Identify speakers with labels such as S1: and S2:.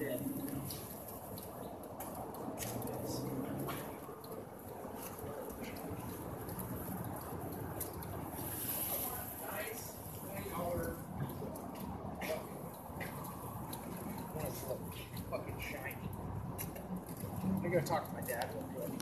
S1: dead. Nice $20. Fucking shiny. I'm gonna go talk to my dad real quick.